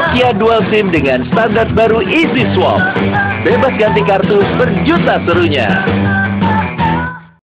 Nokia Dual SIM dengan standar baru Easy Swap. Bebas ganti kartu berjuta serunya.